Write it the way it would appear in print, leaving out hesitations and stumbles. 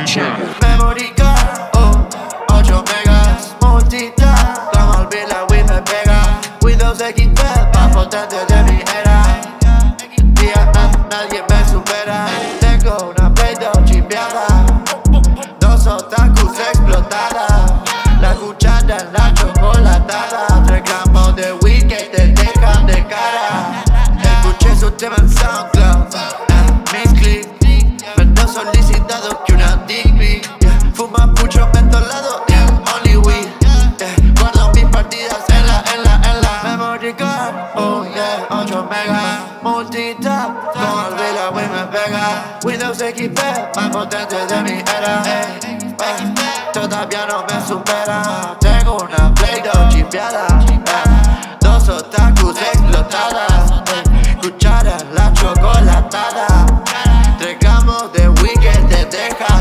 Memory card, 8 megas, multitap, como olvidar la Wii me pega. Windows XP, más potente de mi era. Nadie me supera. Tengo una Play 2 chimpeada, 2 otakus explotadas, la cuchara en la chocolatada, 3 gramos de weed que te dejan de cara. Escuché su tema en SoundCloud, mis clips, menos solicitado que una Digby. Fuma mucho mentolado, only weed. Guardo mis partidas en la memory card, 8 megas, multitap, como olvidar la Wii me pega. Windows XP, más potente de mi era. Todavía no me supera. Tengo una Play 2 chimpeada, 2 otakus explotadas, cuchara en la chocolatada, 3 gramos de weed que te deja